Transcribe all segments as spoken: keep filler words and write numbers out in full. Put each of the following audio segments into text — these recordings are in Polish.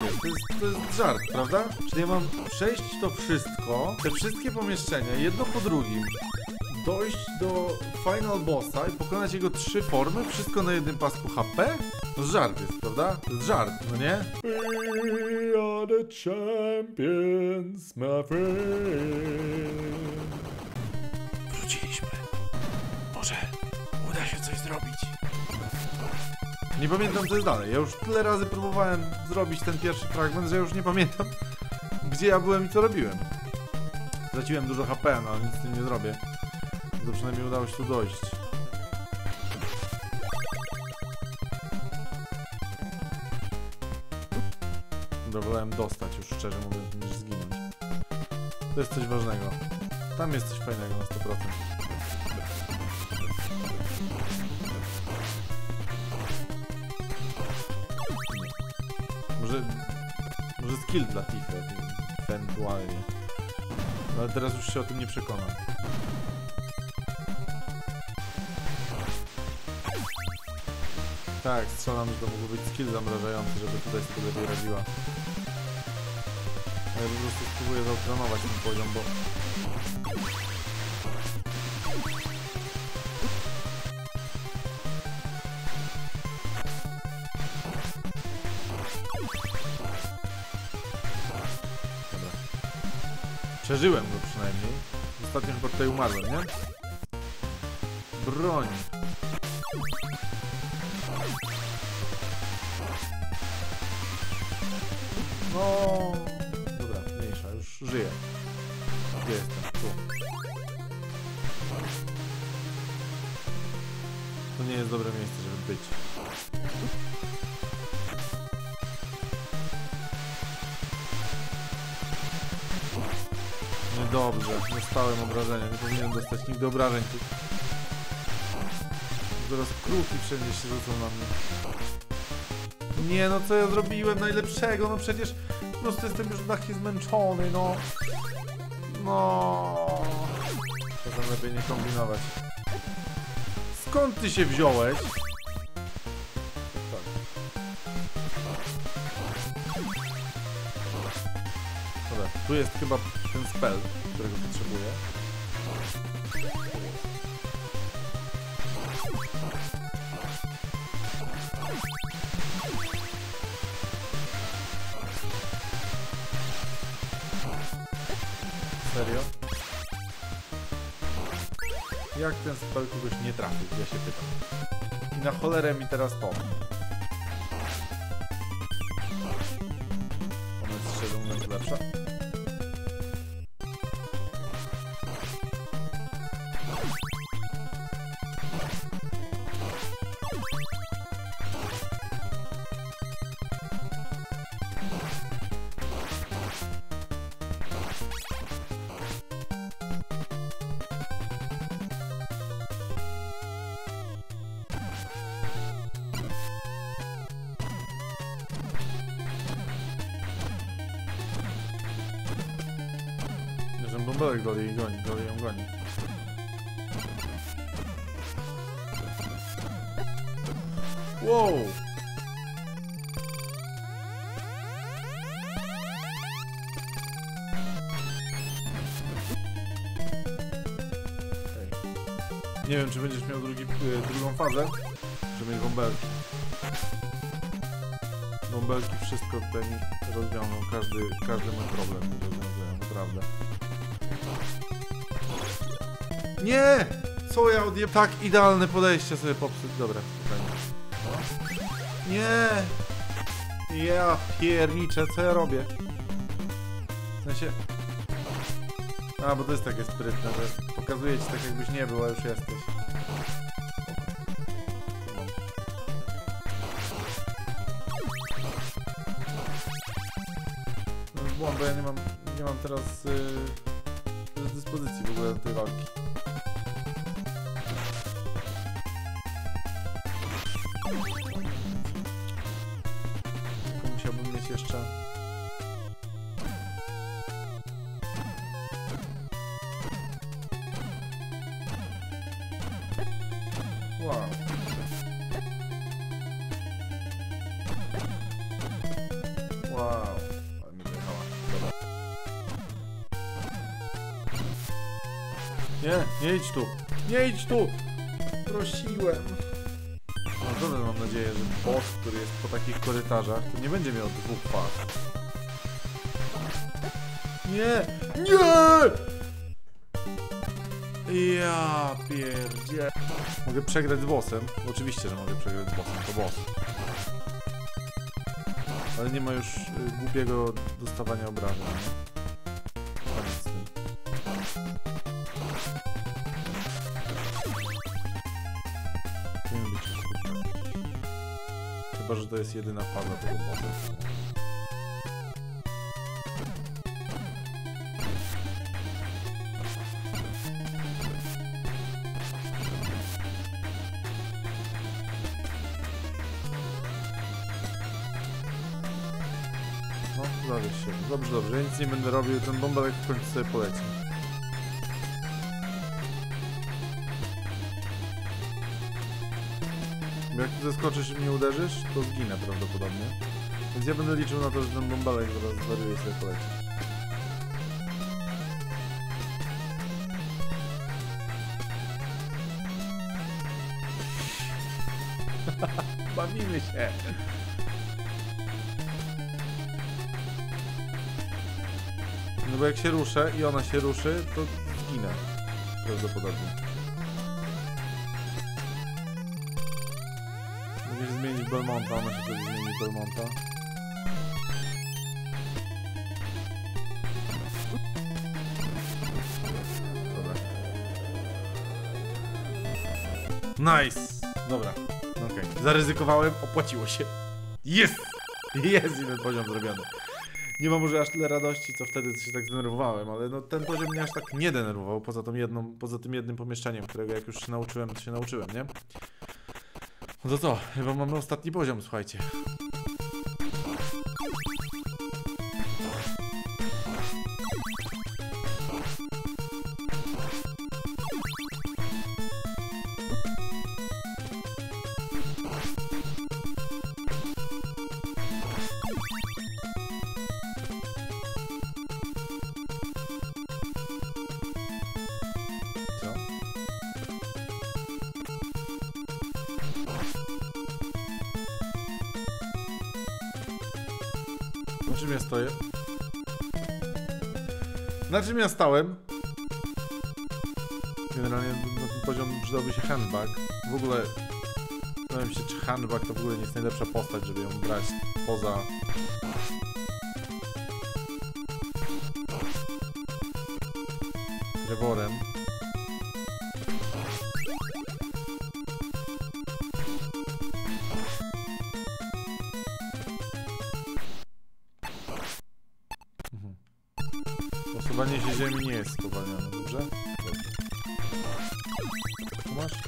jest? To jest, to jest żart, prawda? Czyli ja mam przejść to wszystko, te wszystkie pomieszczenia, jedno po drugim, dojść do final bossa i pokonać jego trzy formy, wszystko na jednym pasku H P? To żart jest, prawda? To jest żart, no nie? We are the champions, my friend. Wróciliśmy. Może uda się coś zrobić. Nie pamiętam co jest dalej. Ja już tyle razy próbowałem zrobić ten pierwszy fragment, że już nie pamiętam, gdzie ja byłem i co robiłem. Straciłem dużo H P, no ale nic z tym nie zrobię. To przynajmniej udało się tu dojść. Dobra, wolałem dostać już, szczerze mówiąc, niż zginąć. To jest coś ważnego. Tam jest coś fajnego na sto procent. Może... Może skill dla Tifa, ewentualnie. No, ale teraz już się o tym nie przekonam. Tak, strzelam, że to mógł być skill zamrażający, żeby tutaj sobie lepiej radziła. A ja po prostu spróbuję zaokranować ten poziom, bo... Dobra. Przeżyłem go przynajmniej. Ostatnio chyba tutaj umarłem, nie? Broń. No, dobra, mniejsza, już żyję. Gdzie jestem? Tu. To nie jest dobre miejsce, żeby być. Niedobrze, dostałem obrażenia, nie powinienem dostać nigdy obrażeń tu. Zaraz kruki wszędzie się rzucą na mnie. Nie, no co ja zrobiłem najlepszego, no przecież po prostu jestem już taki zmęczony, no. No. Czasem lepiej nie kombinować. Skąd ty się wziąłeś? Dobra, tu jest chyba ten spell, którego potrzebuję. Serio? Jak ten spell kogoś nie trafił? Ja się pytam. I na cholerę mi teraz to. Ona jest szczerze mówiąc lepsza. Bąbelek dalej jej goni, dalej ją goni. Wow! Okay. Nie wiem, czy będziesz miał drugi, y, drugą fazę, żeby mieć bąbelki. Bąbelki wszystko tutaj mi rozwiążą, każdy, każdy mój problem mi rozwiązują, naprawdę. Nie! Co ja odjeb... Tak, idealne podejście sobie popsuć. Dobra, spokojnie. Nie! Ja pierniczę, co ja robię? W sensie... A, bo to jest takie sprytne, że pokazuje ci tak jakbyś nie był, a już jesteś. No już błąd, bo ja nie mam, nie mam teraz yy, dyspozycji w ogóle do tej walki. Tylko musiałbym mieć jeszcze... Wow. Wow. Nie, nie idź tu. Nie idź tu. Prosiłem. No dobrze, mam nadzieję, że boss, który jest po takich korytarzach, to nie będzie miał dwóch faz. Nie! Nie! Ja pierdzie. Mogę przegrać z bossem? Oczywiście, że mogę przegrać z bossem, to boss. Ale nie ma już y, głupiego dostawania obrażeń, nie? Koniec z tym. Powinien być szybko. Chyba, że to jest jedyna faza tego bossa. No, zawiesz się. Dobrze, dobrze. Ja nic nie będę robił, ten bąbelek w końcu sobie poleci. Bo jak tu zeskoczysz i mnie uderzysz, to zginę prawdopodobnie. Więc ja będę liczył na to, że ten bąbelek zaraz zwariuje i sobie poleci. Bawimy się! No bo jak się ruszę i ona się ruszy, to zginę. Prawdopodobnie. Musisz zmienić Belmonta, ona się wtedy zmieni Belmonta. Dobra. Nice! Dobra, okej. Okay. Zaryzykowałem, opłaciło się. Jest! Jest jeden poziom zrobiony. Nie mam może aż tyle radości, co wtedy się tak zdenerwowałem, ale no ten poziom mnie aż tak nie denerwował, poza tą jedną, poza tym jednym pomieszczeniem, którego jak już się nauczyłem, to się nauczyłem, nie? No to co? Chyba mamy ostatni poziom, słuchajcie. Na czym ja stoję? Na czym ja stałem? Generalnie na ten poziom przydałby się handbag. W ogóle zastanawiam się, czy handbag to w ogóle nie jest najlepsza postać, żeby ją brać poza... Trevorem. Posuwanie się ziemi nie jest spowalniane, dobrze? Dobrze. Tu masz?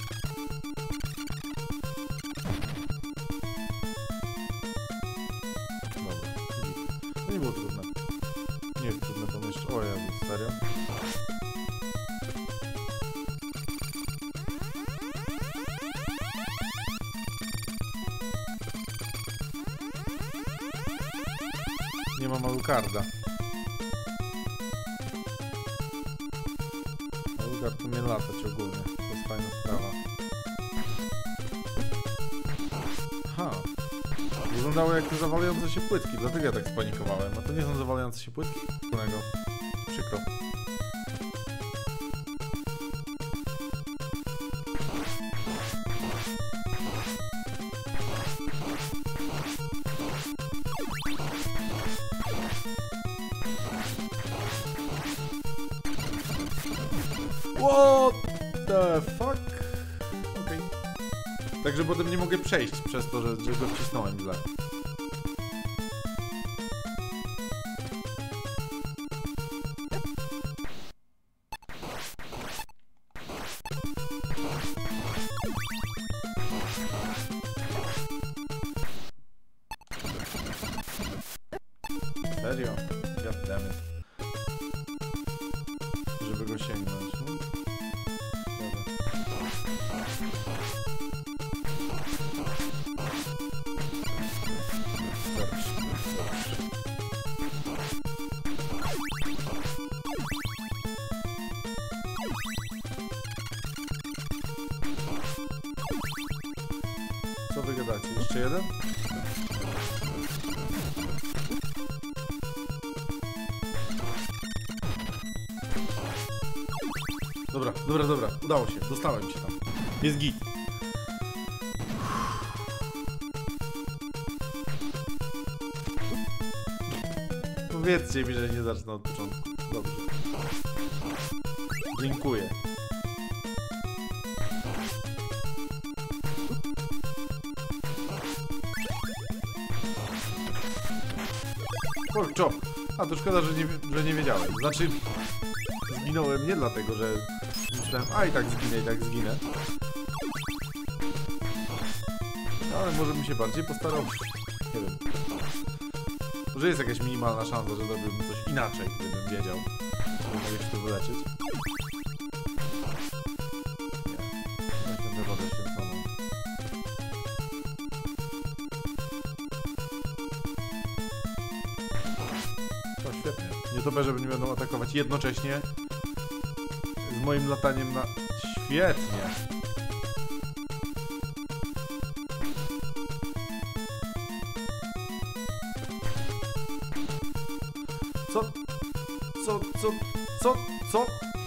Dobra. To nie było trudne. Nie jest trudne pomieszczenie. O ja, serio? Nie ma Alucarda. Alucard umie latać ogólnie. To jest fajna sprawa. Aha. Wyglądało jak te zawalające się płytki, dlatego ja tak spanikowałem. A to nie są zawalające się płytki? Wspólnego. Przykro. What the fuck? Okej. Okay. Także potem nie mogę przejść przez to, że, że go wcisnąłem źle. Serio? Goddammit. Żeby go sięgnąć, no? Dobra. Jeszcze jeden? Dobra, dobra, dobra. Udało się. Dostałem się tam. Jest git. Powiedzcie mi, że nie zacznę od początku. Dobrze. Dziękuję. Pork chop. A to szkoda, że nie, że nie wiedziałem. Znaczy, zginąłem nie dlatego, że myślałem, a i tak zginę, i tak zginę. Ale może bym się bardziej postarał. Nie wiem. Może jest jakaś minimalna szansa, że zrobiłbym coś inaczej, gdybym wiedział, że mogę się tu wyleczyć. Nie. Jak tę wodę święconą. O, świetnie. Nietoperze nie będą atakować jednocześnie z moim lataniem na... Świetnie. Co? Co? Co? Co? Co?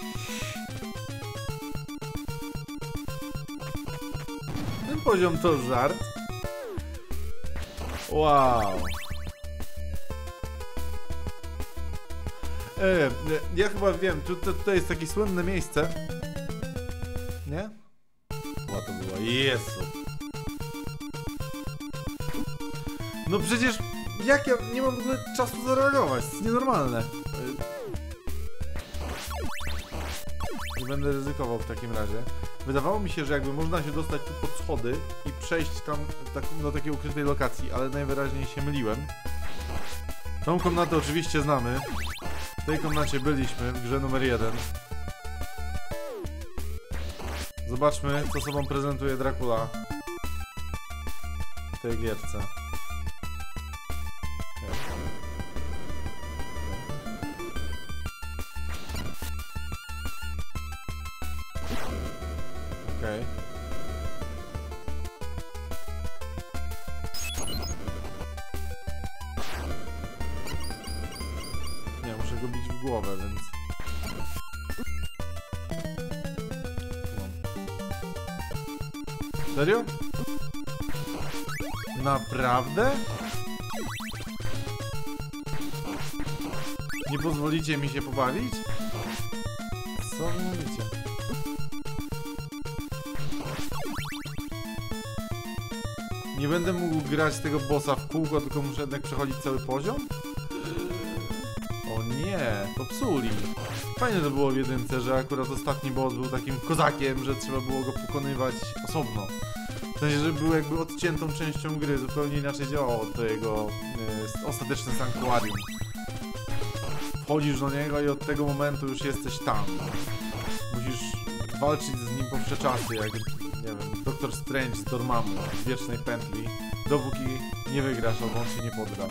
Ten poziom to żart. Wow. E, ja chyba wiem, tu, tu, tutaj jest takie słynne miejsce. Nie? Była to była. Jezu. No przecież... Jak ja nie mam w ogóle czasu zareagować? To jest nienormalne. Nie będę ryzykował w takim razie. Wydawało mi się, że jakby można się dostać tu pod schody i przejść tam tak, do takiej ukrytej lokacji, ale najwyraźniej się myliłem. Tą komnatę oczywiście znamy. W tej komnacie byliśmy w grze numer jeden. Zobaczmy, co sobą prezentuje Dracula w tej gierce. Okej. Nie, muszę go bić w głowę, więc... Serio? Naprawdę? Nie pozwolicie mi się pobawić? Co wy mówicie? Nie będę mógł grać tego bossa w kółko, tylko muszę jednak przechodzić cały poziom? O nie, popsuli. Fajne to było w jedynce, że akurat ostatni boss był takim kozakiem, że trzeba było go pokonywać osobno. W sensie, że był jakby odciętą częścią gry, zupełnie inaczej działało to jego y, ostateczne sanktuarium. Wchodzisz do niego i od tego momentu już jesteś tam. Musisz walczyć z nim po wsze czasy, jak, nie wiem, Doktor Strange z Dormammu, z wiecznej pętli, dopóki nie wygrasz, albo on się nie podda.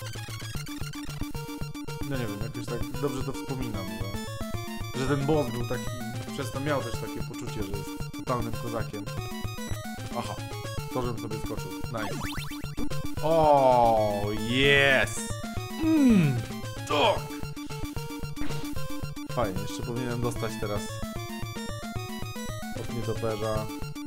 No nie wiem, jakoś tak dobrze to wspominam, że, że ten boss był taki, przez to miał też takie poczucie, że jest totalnym kozakiem. Aha, to żebym sobie skoczył. Nice. O, yes! Mmm, tak! Fajnie, jeszcze powinienem dostać teraz od nietoperza.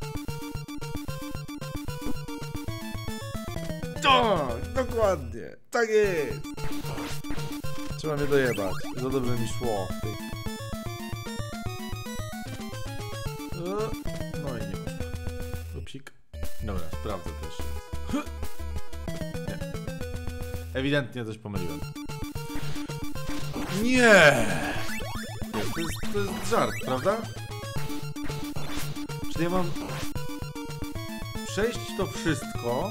Tak, dokładnie, tak jest! Trzeba mnie dojebać, za dobrze mi szło. No i nie poszło. Upsik. Dobra, sprawdzę też. Nie. Ewidentnie coś pomyliłem. Nie! To jest, to jest żart, prawda? Czyli ja mam przejść to wszystko,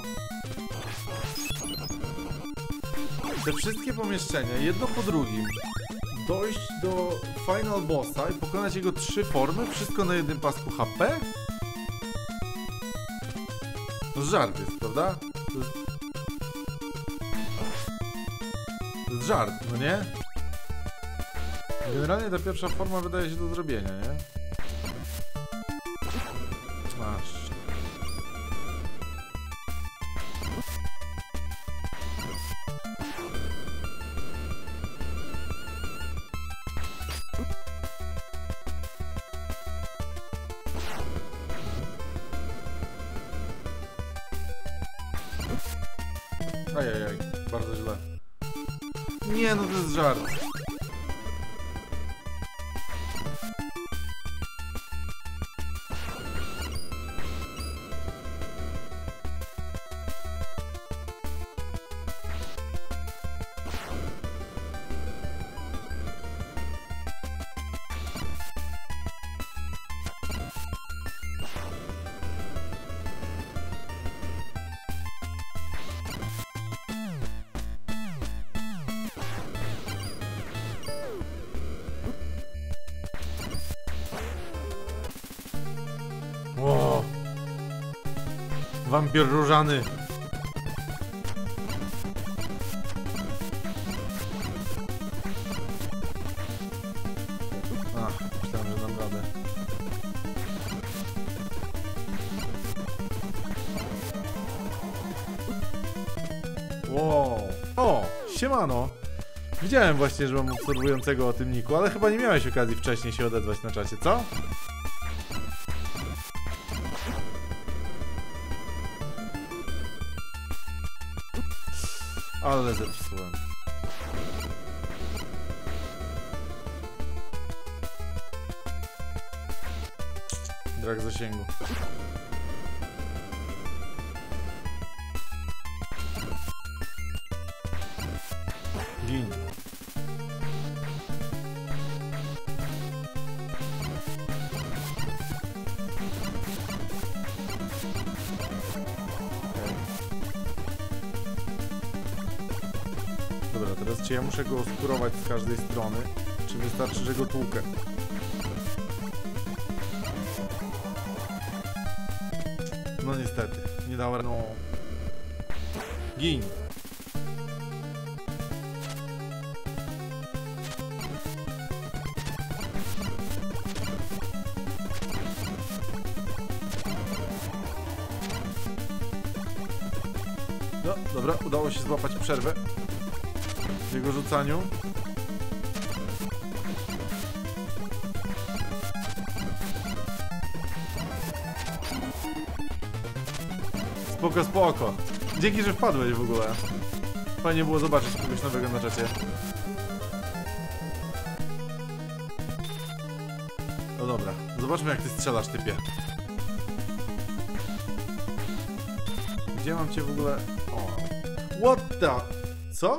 te wszystkie pomieszczenia, jedno po drugim, dojść do final bossa i pokonać jego trzy formy, wszystko na jednym pasku H P? To żart jest, prawda? To jest... to jest żart, no nie? Generalnie ta pierwsza forma wydaje się do zrobienia, nie? Masz. Ajajaj, bardzo źle. Nie, no to jest żart. O! Wampir różany. Ach, myślałem, że dam radę. Wow. O, siemano. Widziałem właśnie, że mam obserwującego o tym niku, ale chyba nie miałeś okazji wcześniej się odezwać na czacie, co? Ale zepsułem. Brak zasięgu. Gin. Dobra, teraz czy ja muszę go oskurować z każdej strony, czy wystarczy, że go tłukę? No niestety, nie dał rady. No. Gin. No, dobra, udało się złapać przerwę w jego rzucaniu. Spoko, spoko. Dzięki, że wpadłeś w ogóle. Fajnie było zobaczyć kogoś nowego na czacie. No dobra, zobaczmy jak ty strzelasz, typie. Gdzie mam cię w ogóle... O. What the... Co?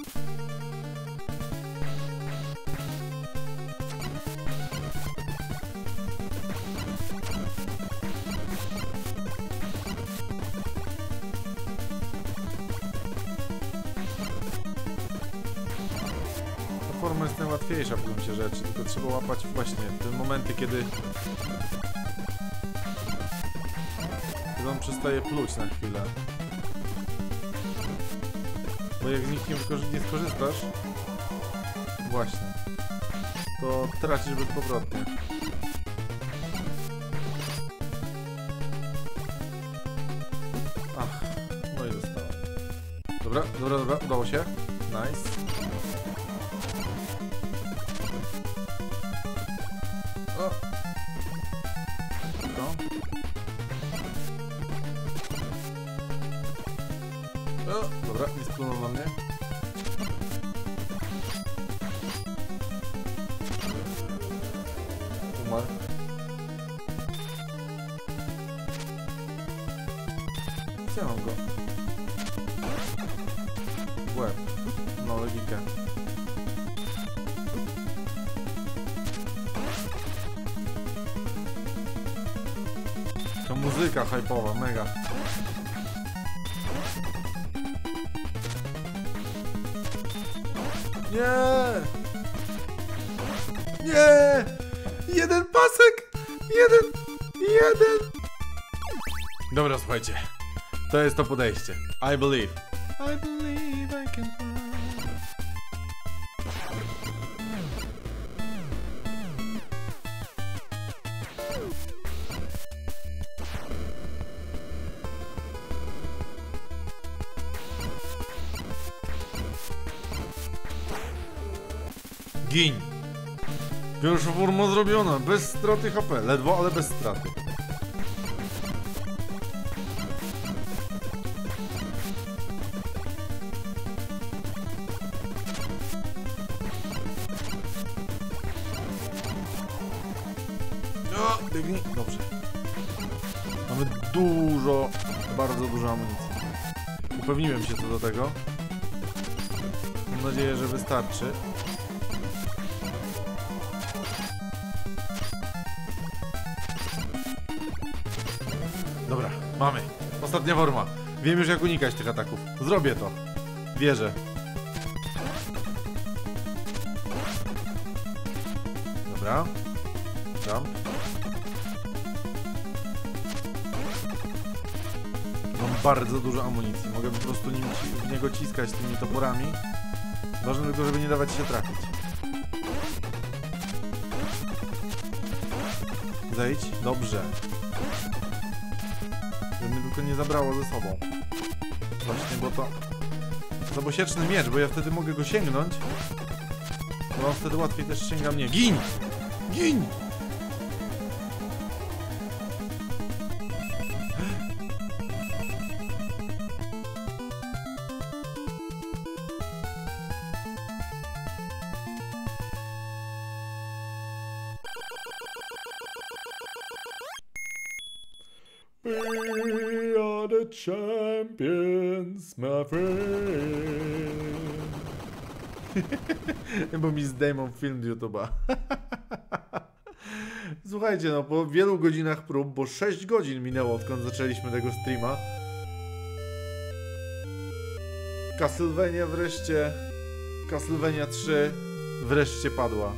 Ta forma jest najłatwiejsza w gruncie rzeczy, tylko trzeba łapać właśnie te momenty, kiedy... Kiedy on przestaje pluć na chwilę. Bo jak z nich nie, nie skorzystasz, właśnie, to tracisz bezpowrotnie. Ach, no i zostało. Dobra, dobra, dobra, udało się. Nice. O! No. O, dobra, nie splunął na mnie. Umarł. Gdzie mam go? W łeb. No, logikę. To muzyka hype'owa, mega. Nie! Nie! Jeden pasek! Jeden! Jeden! Dobra, słuchajcie. To jest to podejście. I believe. I believe I can fly. Gin. Pierwsza forma zrobiona, bez straty H P, ledwo, ale bez straty. biegnij. Dobrze. Mamy dużo, bardzo dużo amunicji. Upewniłem się co do tego. Mam nadzieję, że wystarczy. Dobra, mamy. Ostatnia forma. Wiem już jak unikać tych ataków. Zrobię to. Wierzę. Dobra. Jump. Mam bardzo dużo amunicji. Mogę po prostu nim ci, w niego ciskać tymi toporami. Ważne tylko, żeby nie dawać się trafić. Zejdź. Dobrze. Żeby mnie tylko nie zabrało ze sobą. Właśnie, bo to... Zabosieczny miecz, bo ja wtedy mogę go sięgnąć. Bo on wtedy łatwiej też sięga mnie. Gin! Gin! We are the champions, my friend. Bo mi zdejmą film z YouTube'a. Słuchajcie, no po wielu godzinach prób, bo sześć godzin minęło odkąd zaczęliśmy tego streama. Castlevania wreszcie, Castlevania trzy wreszcie padła.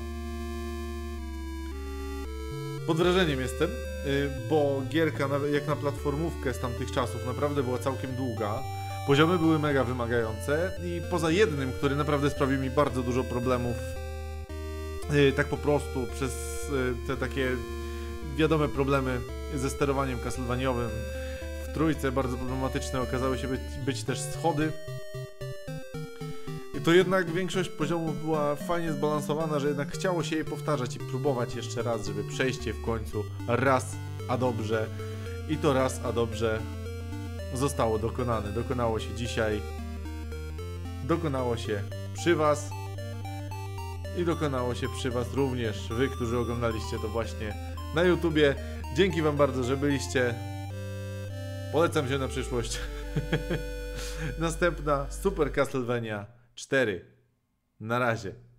Pod wrażeniem jestem, bo gierka jak na platformówkę z tamtych czasów naprawdę była całkiem długa. Poziomy były mega wymagające i poza jednym, który naprawdę sprawił mi bardzo dużo problemów, tak po prostu przez te takie wiadome problemy ze sterowaniem castlevaniowym. W trójce bardzo problematyczne okazały się być, być też schody. I to jednak większość poziomów była fajnie zbalansowana, że jednak chciało się jej powtarzać i próbować jeszcze raz, żeby przejść je w końcu raz a dobrze. I to raz a dobrze zostało dokonane. Dokonało się dzisiaj. Dokonało się przy was. I dokonało się przy was również. Wy, którzy oglądaliście to właśnie na YouTubie. Dzięki wam bardzo, że byliście. Polecam się na przyszłość. Następna Super Castlevania cztery. Na razie.